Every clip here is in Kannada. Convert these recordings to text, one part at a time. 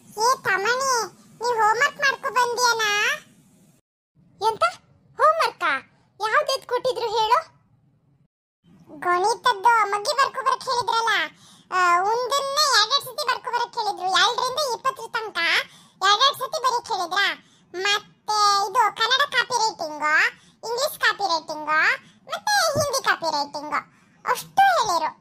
ಏ ತಮಣಿ, ನೀ ಹೋಮ್ವರ್ಕ್ ಮಾಡ್ಕೊ ಬಂದಿಯನಾ? ಎಂತ ಹೋಮ್ವರ್ಕ? ಯಾವ್ದು ಕೊಟ್ಟಿದ್ರು ಹೇಳು? ಗಣಿತದ್ದು ಮಗ್ಗಿ ಬರ್ಕೊ ಬರಕ್ ಹೇಳಿದ್ರಲ್ಲ, ಒಂದನ್ನೇ ಎರಡೆರಡು ಸತಿ ಬರ್ಕೊ ಬರಕ್ ಹೇಳಿದ್ರು. 2 ರಿಂದ 20 ತನಕ ಎರಡೆರಡು ಸತಿ ಬರೀಕ್ ಹೇಳಿದ್ರ. ಮತ್ತೆ ಇದು Kannada copy writing, English copy writing, ಮತ್ತೆ ಹಿಂದಿ ಕಾಪಿ ರೈಟಿಂಗ್ ಅಷ್ಟು ಹೇಳಿರು.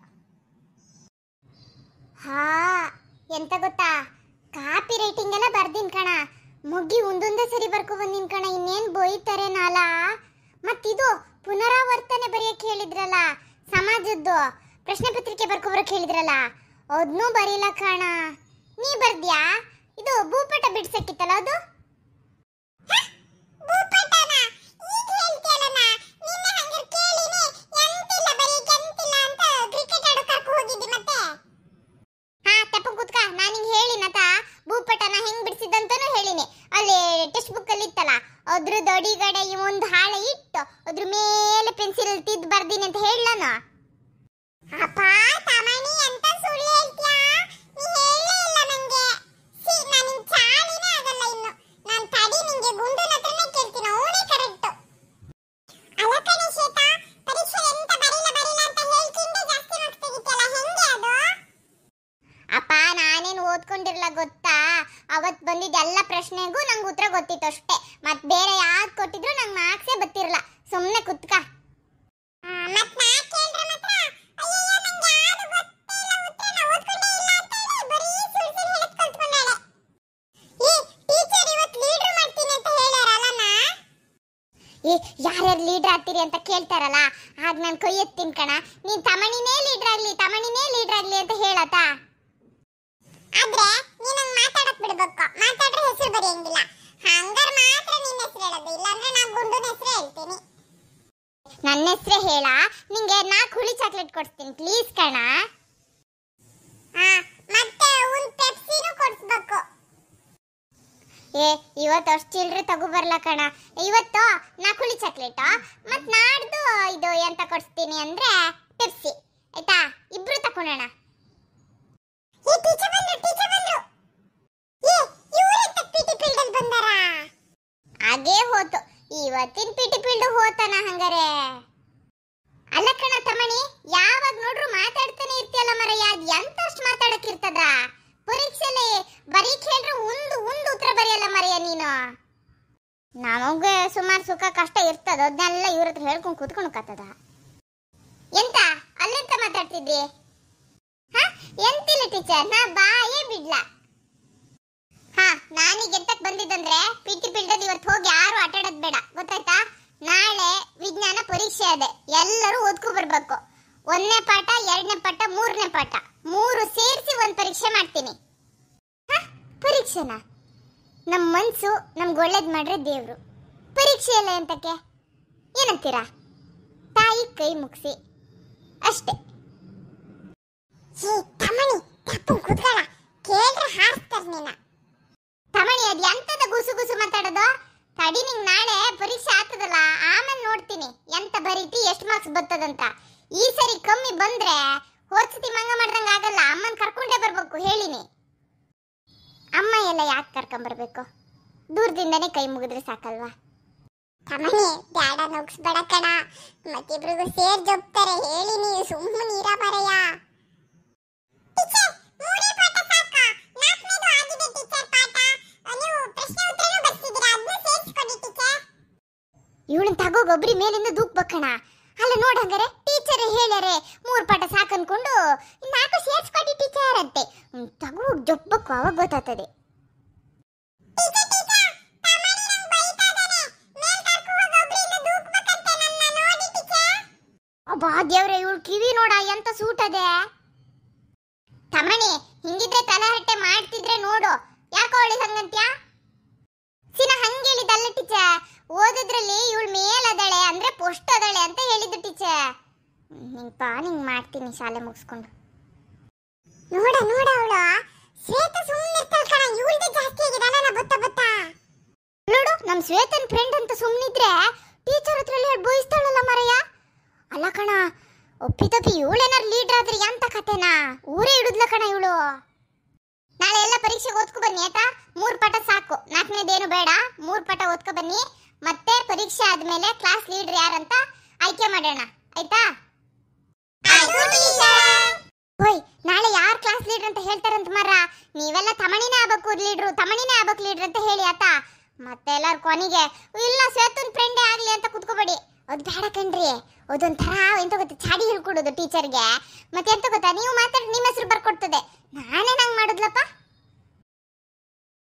ಹಾ, ಎಂತ ಗೊತ್ತಾ, ಕಾಪಿ ರೈಟಿಂಗ್ ಎಲ್ಲ ಬರ್ದಿನ್ ಕಣ. ಮುಗ್ಗಿ ಒಂದೊಂದೇ ಸರಿ ಬರ್ಕೊ ಬಂದಿನ್ ಕಣ. ಇನ್ನೇನ್ ಬೈತಾರೆ ನಾಲ. ಮತ್ತಿದು ಪುನರಾವರ್ತನೆ ಬರೆಯಕ್ಕೆ ಹೇಳಿದ್ರಲ್ಲ, ಸಮಾಜದ್ದು ಪ್ರಶ್ನೆ ಪತ್ರಿಕೆ ಬರ್ಕೊ ಬರಕ್ಕೆ ಹೇಳಿದ್ರಲ್ಲ, ಅದನ್ನೂ ಬರೀಲ್ಲ ಕಣ. ನೀ ಬರ್ದ್ಯಾ? ಇದು ಭೂಪಟ ಬಿಡ್ಸಕ್ಕಿತ್ತಲ್ಲ ಅದು? ಭೂಪಟನ ಈಗ ಹೇಳ್ತಿಯಲ್ಲನ, ನಿನ್ನೆ ಹಂಗೆ ಕೇಳಿನಿ ಎಂತಿಲ್ಲ ಬರೀಕ್ ಎಂತಿಲ್ಲ ಅಂತ ಕ್ರಿಕೆಟ್ ಆಡೋ ಕರ್ಕೊ ಹೋಗಿದ್ದಿ. ಮತ್ತೆ ಹಾ, ತಪ್ಪ ಕೂತ್ಕ. ನಾನು ನಿಂಗೆ ಹೇಳಿನತ ಭೂಪಟನ ಹೆಂಗ್ ಬಿಡಿಸಿದಂತನೂ ಹೇಳಿನಿ. ಅಲ್ಲಿ ಟೆಕ್ಸ್ಟ್ ಬುಕ್ ಅಲ್ಲಿ ಇತ್ತಲ್ಲ, ಅದ್ರದ್ದು ಅಡಿಗಡೆ ಈ ಒಂದು ಹಾಳೆ ಇಟ್ಟು ಅದ್ರ ಮೇಲೆ ಪೆನ್ಸಿಲ್ ತಿದ್ದು ಬರ್ದೀನಿ ಅಂತ ಹೇಳನ. ಅಪ್ಪ ತಮಣಿ, ಎಂತ ಸುಳ್ಳು ಹೇಳ್ತೀಯಾ? ನೀ ಹೇಳೇ ಇಲ್ಲ ನಂಗೆ. ನಾನು ಚಾಲಿನೇ ಆಗಲ್ಲ ಇನ್ನು. ನಾನು ತಡಿ, ನಿಂಗೆ ಗುಂಡನ ಹತ್ರನೇ ಕೇಳ್ತೀನಿ, ಅವನೇ ಕರೆಕ್ಟ್. ಅಲ್ಲ ಕಣೆ ಶ್ವೇತಾ, ಪರೀಕ್ಷೆ ಎಂತ ಬರಿಲ್ಲ ಅಂತ ಹೇಳ್ಕಿಂದೆ ಜಾಸ್ತಿ ಮಾರ್ಕ್ಸ್ ತೆಗಿತಿಯಲ್ಲ, ಹೆಂಗೆ ಅದು? ಅಪ್ಪ, ನಾನೇನು ಓದ್ಕೊಂಡಿರಲ್ಲ ಗೊತ್ತಾ. ಅವತ್ತು ಬಂದಿದ್ದ ಎಲ್ಲ ಪ್ರಶ್ನೆಗೂ ನಂಗೆ ಉತ್ತರ ಗೊತ್ತಿತ್ತು ಅಷ್ಟೇ. ಮತ್ತೆ ಬೇರೆ ಯಾವ್ದು ಕೊಟ್ಟಿದ್ರು ನಂಗೆ ಮಾರ್ಕ್ಸೇ ಗೊತ್ತಿರಲ್ಲ. ಸುಮ್ಮನೆ ಕುತ್ಕ. ಮತ್ ನಾ ಕೇಳ್ರೆ ಮಾತ್ರ ಅಯ್ಯಯ್ಯೋ ನಂಗೆ ಯಾವುದು ಗೊತ್ತೇ ಇಲ್ಲ, ಉತ್ತರ ನಾ ಓದ್ಕೊಂಡೇ ಇಲ್ಲ ಅಂತ ಹೇಳಿ ಬರೀ ಸುಳ್ಳು ಸುಳ್ಳು ಹೇಳಕ್ ಕಲ್ತ್ಕೊಂಡಾಳೆ. ಈ ಟೀಚರ್ ಇವತ್ತು ಲೀಡರ್ ಮಾಡ್ತೀನಿ ಅಂತ ಹೇಳ್ಯಾರಲ್ಲನ. ಏ, ಯಾರ್ಯಾರು ಲೀಡರ್ ಆಗ್ತೀರಿ ಅಂತ ಕೇಳ್ತಾರಲ್ಲ, ಆಗ ನಾನು ಕೈ ಎತ್ತೀನಿ ಕಣ. ನೀನ್ ತಮಣಿನೇ ಲೀಡರ್ ಆಗ್ಲಿ ಅಂತ ಹೇಳತ್ತಾ? ಆದ್ರೆ ನೀನಂಗ್ ಮಾತಾಡಕ್ ಬಿಡ್ಬೇಕು, ಮಾತಾಡ್ರೆ ಹೆಸರು ಬರೆಯಂಗಿಲ್ಲ. ಹಂಗಾರ ಮಾತ್ರ ನಿನ್ನ ಹೆಸರು ಹೇಳೋದು, ಇಲ್ಲಾಂದ್ರೆ ನಾ ಗುಂಡುನ ಹೆಸರು ಹೇಳ್ತೀನಿ. ನನ್ನ ಹೆಸರೇ ಹೇಳ. ನಿಂಗೆ 4 ಹುಳಿ ಚಾಕ್ಲೇಟ್ ಕೊಡ್ತೀನಿ ಪ್ಲೀಸ್ ಕಣ. ಮತ್ತೆ ಒಂದು ಪೆಪ್ಸಿನೂ ಕೊಡ್ಸ್ಬೇಕು. ಏ, ಇವತ್ತು ಅಷ್ಟು ಚಿಲ್ಡ್ರೆ ತಗೋಬರ್ಲ ಕಣ. ಇವತ್ತು 4 ಹುಳಿ ಚಾಕ್ಲೇಟ್, ಮತ್ ನಾಡ್ದು ಇದು ಎಂತ ಕೊಡ್ಸ್ತೀನಿ ಅಂದ್ರೆ ಪೆಪ್ಸಿ. ಆಯ್ತಾ? ಇಬ್ರು ತಕೊಳ್ಳೋಣ. ಈ ಟೀಚರ್ ಬಂದ್ರು. ಏ, ಇವರೆಂತ ಪಿಟಿ ಫೀಲ್ಡ್ ಬಂದಾರ? ಹಾಗೇ ಹೋತು. ಇವತ್ತಿನ ಪಿಟಿ ಫೀಲ್ಡ್ ಹೋತನ ಹಂಗಾರೆ. ಅಲ್ಲ ಕಣ ತಮಣಿ, ಯಾವಾಗ ನೋಡ್ರು ಮಾತಾಡ್ತಾನೆ ಇರ್ತೀಯಲ್ಲ ಮರಯ್ಯ. ಅದ್ ಎಂತ ಅಷ್ಟು ಮಾತಾಡಕ್ಕಿರ್ತದ? ಪರೀಕ್ಷೆಲಿ ಬರೀಕ್ ಹೇಳ್ರೆ ಒಂದು ಉತ್ತರ ಬರೆಯಲ್ಲ ಮರಯ್ಯ ನೀನು. ನಮಗೆ ಸುಮಾರು ಸುಖ ಕಷ್ಟ ಇರ್ತದ, ಅದನ್ನೆಲ್ಲ ಇವ್ರ ಹತ್ರ ಹೇಳ್ಕೊಂಡು ಕೂತ್ಕೊಳಕತ್ತದ. ಎಂತ ಅಲ್ಲೆಂತ ಮಾತಾಡ್ತಿದ್ರಿ? ಎಂತಿಲ್ಲ ಟೀಚರ್, ನಾ ಬಾಯೇ ಬಿಡ್ಲ. ನಾನೀಗ ಎಂತಕ್ ಬಂದಿದ್ದಂದ್ರೆ, ಪಿಟಿ ಫೀಲ್ಡ್ ಇವತ್ತು ಹೋಗಿ ಯಾರು ಆಟ ಆಡೋದ್ ಬೇಡ, ಗೊತ್ತಾಯ್ತಾ? ನಾಳೆ ವಿಜ್ಞಾನ ಪರೀಕ್ಷೆ ಅದೇ, ಎಲ್ಲರೂ ಓದ್ಕೊ ಬರ್ಬೇಕು. 1ನೇ ಪಾಠ, 2ನೇ ಪಾಠ, 3ನೇ ಪಾಠ 3 ಸೇರಿಸಿ ಒಂದು ಪರೀಕ್ಷೆ ಮಾಡ್ತೀನಿ. ಪರೀಕ್ಷೆನಾ? ನಮ್ಮ ಮನ್ಸು ನಮ್ಗೆ ಒಳ್ಳೇದ್ ಮಾಡ್ರೆ ದೇವ್ರು. ಪರೀಕ್ಷೆ ಎಲ್ಲ ಎಂತಕ್ಕೆ? ಏನಂತೀರಾ? ತಾಯಿ ಕೈ ಮುಗಿಸಿ ಅಷ್ಟೇ. ತಮಣಿ, ತಪ್ಪು ಕೂತ್ಕೊಳ್ಳ, ಕೇಳ್ರೆ ಹಾರಿಸ್ತಾರ ನೀನ. ತಮಣಿ, ಅದ್ ಎಂತದ ಗುಸು ಗುಸು ಮಾತಾಡೋದು? ತಡಿ, ನಿಂಗೆ ನಾಳೆ ಪರೀಕ್ಷೆ ಆಗ್ತದಲ್ಲ, ಆಮೇಲೆ ನೋಡ್ತೀನಿ ಎಂತ ಬರೀತಿ, ಎಷ್ಟು ಮಾರ್ಕ್ಸ್ ಬರ್ತದಂತ. ಈ ಸರಿ ಕಮ್ಮಿ ಬಂದ್ರೆ ಹೋದ್ಸತಿ ಮಂಗ ಮಾಡ್ದಂಗ ಆಗಲ್ಲ. ಅಮ್ಮನ್ ಕರ್ಕೊಂಡೇ ಬರ್ಬೇಕು ಹೇಳಿನಿ. ಅಮ್ಮ ಎಲ್ಲ ಯಾಕೆ ಕರ್ಕೊಂಬರ್ಬೇಕು? ದೂರದಿಂದನೇ ಕೈ ಮುಗಿದ್ರೆ ಸಾಕಲ್ವಾ? ತಮಣಿ, ಬ್ಯಾಡ ನುಗ್ಸ್ಬೇಡ ಕಣ, ಮತ್ತಿಬ್ರಿಗೂ ಸೇರ್ ಜೊಪ್ತಾರೆ. ಹೇಳಿ ನೀವು ಸುಮ್ಮನೆ ಇರ ಬರಯ್ಯ. ಟೀಚರ್, 3ನೇ ಪಾಠ ಸಾಕ? 4ನೇದು ಆಗಿದೆ ಟೀಚರ್ ಪಾಠ. ನೀವು ಪ್ರಶ್ನೆ ಉತ್ತರನೂ ಬರ್ತಿದ್ದೀರಾ, ಅದನ್ನ ಸೇರಿಸ್ಕೊಡಿ ಟೀಚರ್. ಇವಳನ್ನ ತಗೋ ಗೊಬ್ಬರಿ ಮೇಲಿಂದ ದೂಕ್ಬೇಕಣ. ಅಲ್ಲ ನೋಡ್, ಹಂಗಾರೆ ಟೀಚರ್ ಹೇಳ್ಯಾರೆ 3 ಪಾಠ ಸಾಕು ಅನ್ಕೊಂಡು 4 ಸೇರಿಸ್ಕೊಡಿ ಟೀಚರ್ ಅಂತೆ. ತಗೋ ಜೊಪ್ಪಬೇಕು, ಅವಾಗ ಗೊತ್ತಾಗ್ತದೆ. ಅಬ್ಬಾ ದೇವ್ರೆ, ಇವಳು ಕಿವಿ ನೋಡ ಎಂತ ಸೂಟದೆ. ತಮಣಿ, ಹಿಂಗಿದ್ರೆ ತಲೆಹರಟೆ ಮಾಡ್ತಿದ್ರೆ ನೋಡು. ಯಾಕೆ ಅವಳಿಗೆ ಹಂಗಂತ್ಯಾ? ಸಿನ ಹಂಗೇಳಿದಲ್ಲ ಟೀಚರ್, ಓದಿದ್ರಲ್ಲಿ ಇವಳು ಮೇಲದಳೆ ಅಂದ್ರೆ ಪೋಸ್ಟ್ ಅದಳೆ ಅಂತ ಹೇಳಿದ್ದು ಟೀಚರ್. ನಿಂಗ್ ಮಾಡ್ತೀನಿ ಶಾಲೆ ಮುಗಿಸ್ಕೊಂಡು. ನೋಡ ಅವಳು ಶ್ವೇತಾ ಸುಮ್ಮನೆ ಇರ್ತಾಳ ಕಣ, ಇವಳದೇ ಜಾಸ್ತಿ ಆಗಿದೆ ಅಲ್ಲ, ಗೊತ್ತಾ? ನೋಡು, ನಮ್ ಶ್ವೇತನ್ ಫ್ರೆಂಡ್ ಅಂತ ಸುಮ್ಮನಿದ್ರೆ ಟೀಚರ್ ಹತ್ರ ಹೇಳಿ ಬೋಯಿಸ್ತಾಳಲ್ಲ ಮರಯ್ಯ. ಅಲ್ಲ ಕಣ, ಒಪ್ಪಿತಪ್ಪಿ ಇವಳೇನಾರು ಲೀಡರ್ ಆದ್ರೆ ಎಂತ ಕತೆನಾ? ಊರೇ ಹಿಡಿದ್ಲ ಕಣ ಇವಳು. ನಾಳೆ ಎಲ್ಲ ಪರೀಕ್ಷೆಗೆ ಓದ್ಕೊ ಬನ್ನಿ ಆಯ್ತಾ. 3 ಪಾಠ ಸಾಕು, 4ನೇದೇನು ಬೇಡ. 3 ಪಾಠ ಓದ್ಕೊ ಬನ್ನಿ. ಮತ್ತೆ ಪರೀಕ್ಷೆ ಆದ್ಮೇಲೆ ಕ್ಲಾಸ್ ಲೀಡರ್ ಯಾರಂತ ಆಯ್ಕೆ ಮಾಡೋಣ ಆಯ್ತಾ. ಹೋಯ್, ನಾಳೆ ಯಾರು ಕ್ಲಾಸ್ ಲೀಡರ್ ಅಂತ ಹೇಳ್ತಾರಂತ ಮರ. ನೀವೆಲ್ಲ ತಮಣಿನೇ ಆಗ್ಬೇಕು ಲೀಡ್ರು, ತಮಣಿನೇ ಆಗ್ಬೇಕು ಲೀಡರ್ ಅಂತ ಹೇಳಿ ಆತಾ. ಮತ್ತೆ ಎಲ್ಲಾರು ಕೊನೆಗೆ ಇಲ್ಲ ಶ್ವೇತನ್ ಫ್ರೆಂಡೇ ಆಗ್ಲಿ ಅಂತ ಕುತ್ಕೋಬೇಡಿ. ಅದು ಬೇಡ ಕಣ್ರಿ. ಅದೊಂಥರ ಎಂತ ಗೊತ್ತಾ, ಚಾಡಿ ಹೇಳ್ಕೊಡೋದು ಟೀಚರ್ಗೆ. ಮತ್ತೆ ಎಂತ ಗೊತ್ತಾ, ನೀವು ಮಾತಾಡಿ ನಿಮ್ಮ ಹೆಸರು ಬರ್ಕೊಡ್ತದೆ. ನಾನೇ ನಂಗೆ ಮಾಡಿದ್ಲಪ್ಪ.